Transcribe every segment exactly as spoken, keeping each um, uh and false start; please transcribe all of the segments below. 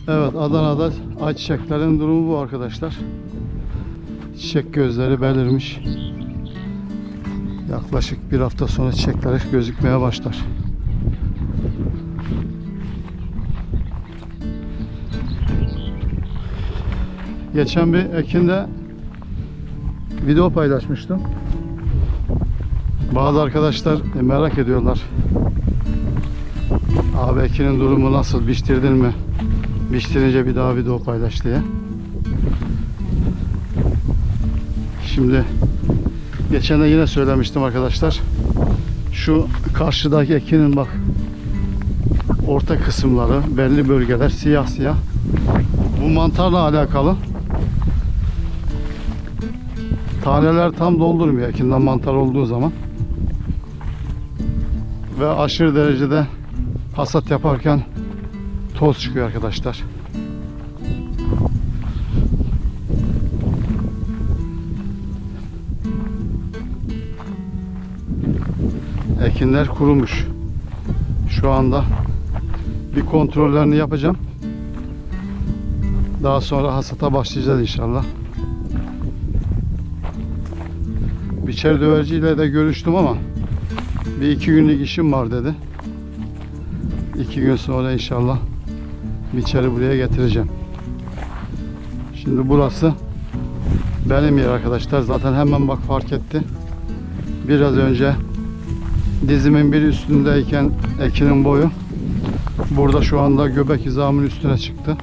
Evet, Adana'da ayçiçeklerin durumu bu arkadaşlar. Çiçek gözleri belirmiş. Yaklaşık bir hafta sonra çiçekler gözükmeye başlar. Geçen bir ekinde video paylaşmıştım. Bazı arkadaşlar merak ediyorlar. Abi ekinin durumu nasıl? Biçtirdin mi? Biçtirince bir daha video paylaş diye. Şimdi geçen de yine söylemiştim arkadaşlar. Şu karşıdaki ekinin bak orta kısımları, belli bölgeler siyah siyah. Bu mantarla alakalı. Taneler tam doldurmuyor ekinden mantar olduğu zaman. Ve aşırı derecede hasat yaparken toz çıkıyor arkadaşlar. Ekinler kurumuş. Şu anda bir kontrollerini yapacağım. Daha sonra hasata başlayacağız inşallah. Biçer döverciyle de görüştüm ama bir iki günlük işim var dedi. İki gün sonra inşallah biçeri buraya getireceğim. Şimdi burası benim yer arkadaşlar. Zaten hemen bak fark etti. Biraz önce dizimin bir üstündeyken ekinin boyu burada şu anda göbek hizamın üstüne çıktı.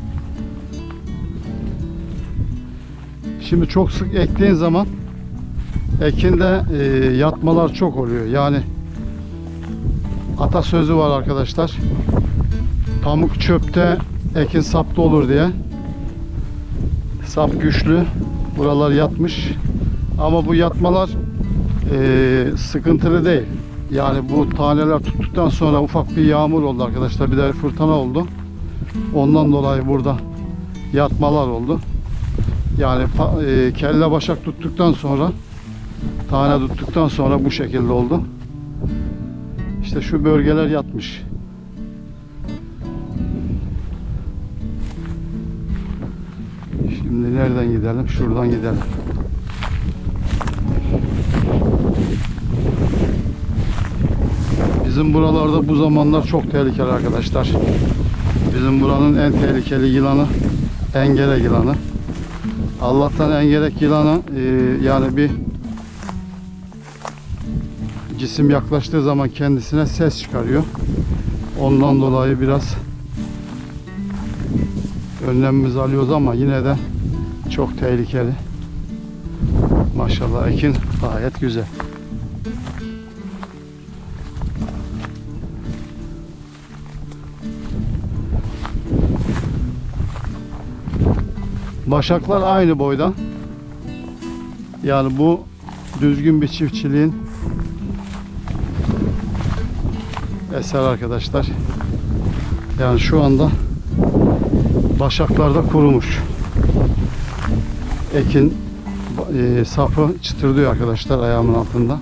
Şimdi çok sık ektiğin zaman ekinde e, yatmalar çok oluyor. Yani atasözü var arkadaşlar. Pamuk çöpte, ekin sapta olur diye. Sap güçlü. Buralar yatmış. Ama bu yatmalar e, sıkıntılı değil. Yani bu taneler tuttuktan sonra ufak bir yağmur oldu arkadaşlar. Bir de fırtına oldu. Ondan dolayı burada yatmalar oldu. Yani e, kelle başak tuttuktan sonra, tane tuttuktan sonra bu şekilde oldu. İşte şu bölgeler yatmış. Şimdi nereden gidelim? Şuradan gidelim. Bizim buralarda bu zamanlar çok tehlikeli arkadaşlar. Bizim buranın en tehlikeli yılanı engerek yılanı. Allah'tan engerek yılanı e, yani bir cisim yaklaştığı zaman kendisine ses çıkarıyor. Ondan dolayı biraz önlemimizi alıyoruz ama yine de çok tehlikeli. Maşallah ekin gayet güzel. Başaklar aynı boyda. Yani bu düzgün bir çiftçiliğin eser arkadaşlar. Yani şu anda başaklar da kurumuş. Ekin e, sapı çıtırdıyor arkadaşlar ayağımın altında.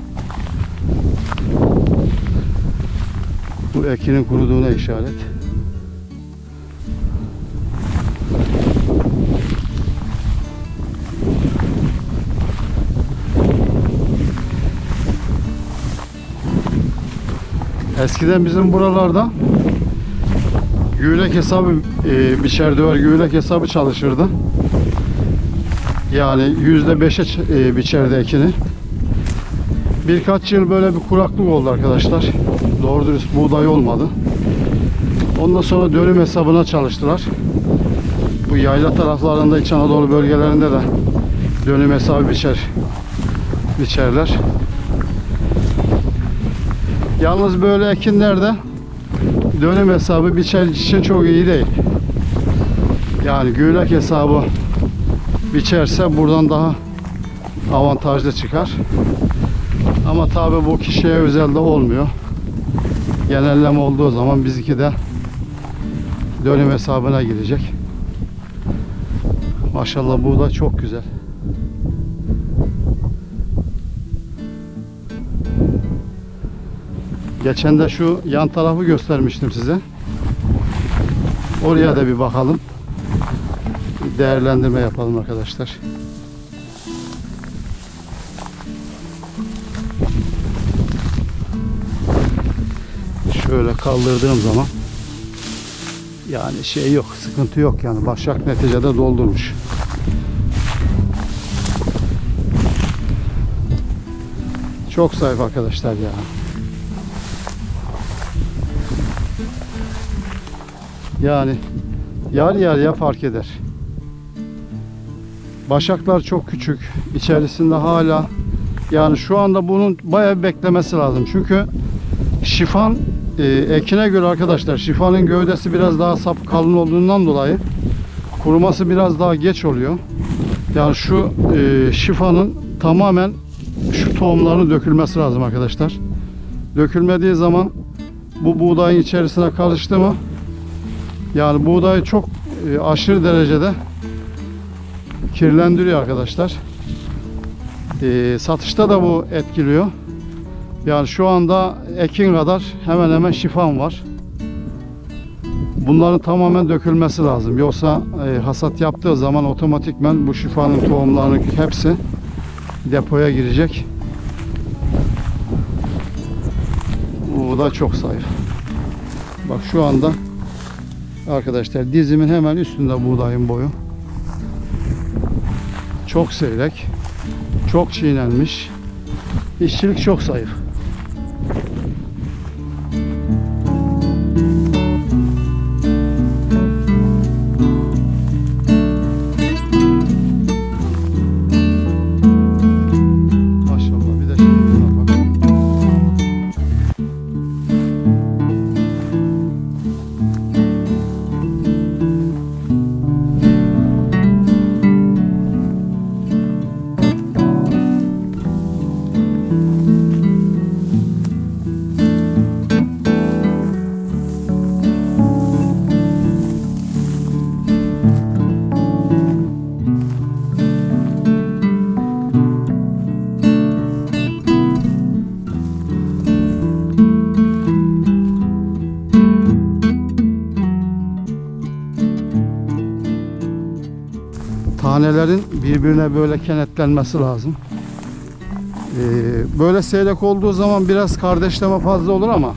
Bu ekinin kuruduğuna işaret. Eskiden bizim buralarda güğlek hesabı e, biçer döver güğlek hesabı çalışırdı. Yani yüzde beşe e, biçerdi ekini. Birkaç yıl böyle bir kuraklık oldu arkadaşlar. Doğru dürüst buğday olmadı. Ondan sonra dönüm hesabına çalıştılar. Bu yayla taraflarında, İç Anadolu bölgelerinde de dönüm hesabı biçer biçerler. Yalnız böyle ekinlerde dönüm hesabı biçer için çok iyi değil. Yani güğlek hesabı biçerse buradan daha avantajlı çıkar. Ama tabi bu kişiye özel de olmuyor. Genelleme olduğu zaman bizimki de dönüm hesabına girecek. Maşallah bu da çok güzel. Geçen de şu yan tarafı göstermiştim size. Oraya da bir bakalım. Bir değerlendirme yapalım arkadaşlar. Şöyle kaldırdığım zaman yani şey yok, sıkıntı yok yani. Başak neticede doldurmuş. Çok zayıf arkadaşlar ya. Yani yarı yarıya fark eder. Başaklar çok küçük. İçerisinde hala yani şu anda bunun bayağı bir beklemesi lazım. Çünkü şifan e, ekine göre arkadaşlar, şifanın gövdesi biraz daha sap kalın olduğundan dolayı kuruması biraz daha geç oluyor. Yani şu e, şifanın tamamen şu tohumların dökülmesi lazım arkadaşlar. Dökülmediği zaman bu buğdayın içerisine karıştı mı yani buğdayı çok e, aşırı derecede kirlendiriyor arkadaşlar. E, satışta da bu etkiliyor. Yani şu anda ekin kadar hemen hemen şifan var. Bunların tamamen dökülmesi lazım. Yoksa e, hasat yaptığı zaman otomatikman bu şifanın tohumlarının hepsi depoya girecek. Bu da çok zayıf. Bak şu anda arkadaşlar dizimin hemen üstünde buğdayın boyu. Çok seyrek. Çok çiğnenmiş. İşçilik çok zayıf. Tanelerin birbirine böyle kenetlenmesi lazım. Ee, böyle seyrek olduğu zaman biraz kardeşleme fazla olur ama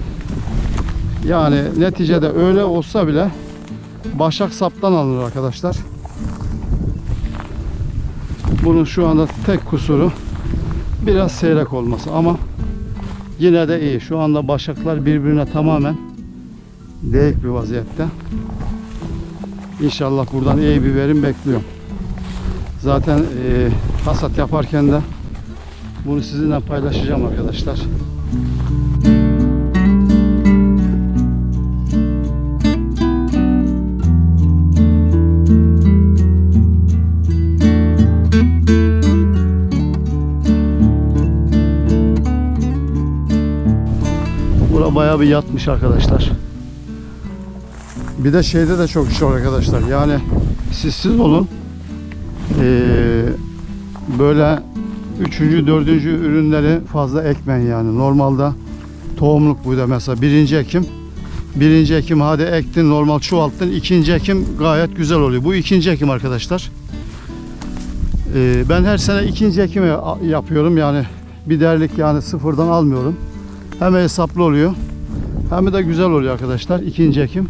yani neticede öyle olsa bile başak saptan alınır arkadaşlar. Bunun şu anda tek kusuru biraz seyrek olması ama yine de iyi. Şu anda başaklar birbirine tamamen değik bir vaziyette. İnşallah buradan iyi bir verim bekliyorum. Zaten e, hasat yaparken de bunu sizinle paylaşacağım arkadaşlar. Bura bayağı bir yatmış arkadaşlar. Bir de şeyde de çok iş var arkadaşlar. Yani siz siz olun. Ee, böyle üçüncü, dördüncü ürünleri fazla ekmeyin yani. Normalde tohumluk bu da mesela birinci ekim. Birinci ekim hadi ektin, normal çoğalttın. İkinci ekim gayet güzel oluyor. Bu ikinci ekim arkadaşlar. Ee, ben her sene ikinci ekimi yapıyorum yani bir derlik yani sıfırdan almıyorum. Hem hesaplı oluyor hem de güzel oluyor arkadaşlar ikinci ekim.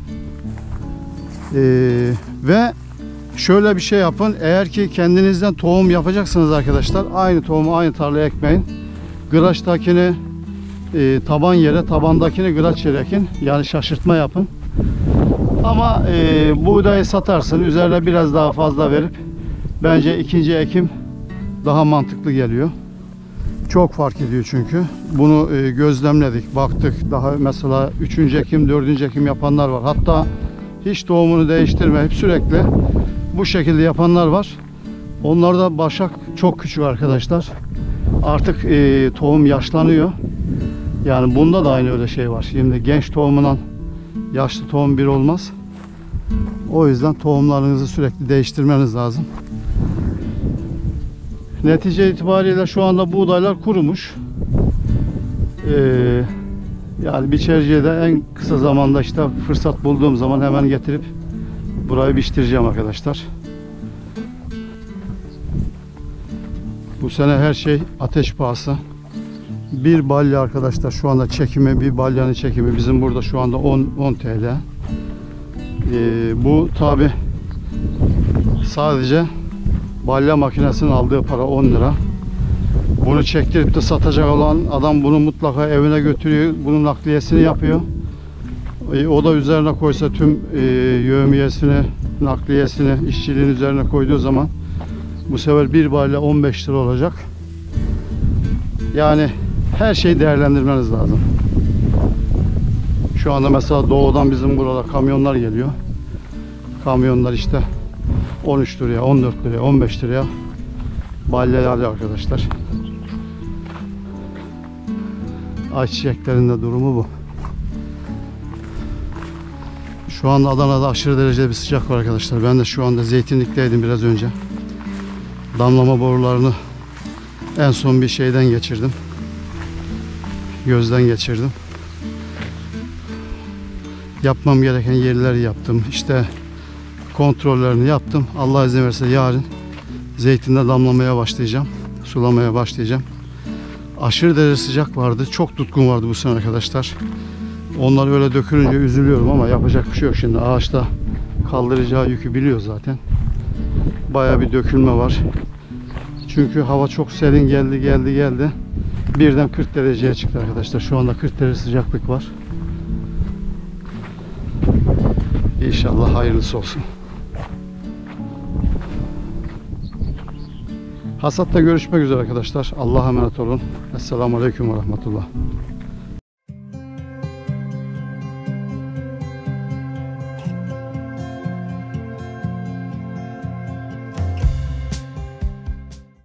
Ee, ve şöyle bir şey yapın. Eğer ki kendinizden tohum yapacaksınız arkadaşlar, aynı tohumu aynı tarlaya ekmeyin. Gıraçtakini e, taban yere, tabandakini gıraç yere ekin. Yani şaşırtma yapın. Ama e, buğdayı satarsın, üzerine biraz daha fazla verip bence ikinci ekim daha mantıklı geliyor. Çok fark ediyor çünkü. Bunu e, gözlemledik, baktık. Daha mesela üçüncü ekim, dördüncü ekim yapanlar var. Hatta hiç tohumunu değiştirmeyip sürekli bu şekilde yapanlar var. Onlarda başak çok küçük arkadaşlar. Artık e, tohum yaşlanıyor. Yani bunda da aynı öyle şey var. Şimdi genç tohumundan yaşlı tohum bir olmaz. O yüzden tohumlarınızı sürekli değiştirmeniz lazım. Netice itibariyle şu anda buğdaylar kurumuş. Ee, Yani biçerciye de en kısa zamanda işte fırsat bulduğum zaman hemen getirip burayı biçtireceğim arkadaşlar. Bu sene her şey ateş pahası. Bir balya arkadaşlar şu anda çekimi, bir balyanın çekimi bizim burada şu anda on T L. Ee, bu tabi sadece balya makinesinin aldığı para on lira. Bunu çektirip de satacak olan adam bunu mutlaka evine götürüyor. Bunun nakliyesini yapıyor. E, o da üzerine koysa tüm e, yevmiyesini, nakliyesini, işçiliğin üzerine koyduğu zaman bu sefer bir balya on beş lira olacak. Yani her şeyi değerlendirmeniz lazım. Şu anda mesela doğudan bizim burada kamyonlar geliyor. Kamyonlar işte on üç liraya, on dört liraya, on beş liraya balya alıyor arkadaşlar. Ayçiçeklerin de durumu bu. Şu anda Adana'da aşırı derecede bir sıcak var arkadaşlar. Ben de şu anda Zeytinlik'teydim biraz önce. Damlama borularını en son bir şeyden geçirdim. Gözden geçirdim. Yapmam gereken yerleri yaptım. İşte kontrollerini yaptım. Allah izin verirse yarın zeytinde damlamaya başlayacağım. Sulamaya başlayacağım. Aşırı derece sıcak vardı. Çok tutkun vardı bu sene arkadaşlar. Onlar öyle dökülünce üzülüyorum ama yapacak bir şey yok şimdi. Ağaçta kaldıracağı yükü biliyor zaten. Baya bir dökülme var. Çünkü hava çok serin geldi geldi geldi. Birden kırk dereceye çıktı arkadaşlar. Şu anda kırk derece sıcaklık var. İnşallah hayırlısı olsun. Hasatta görüşmek üzere arkadaşlar. Allah'a emanet olun. Esselamu Aleyküm ve Rahmetullah.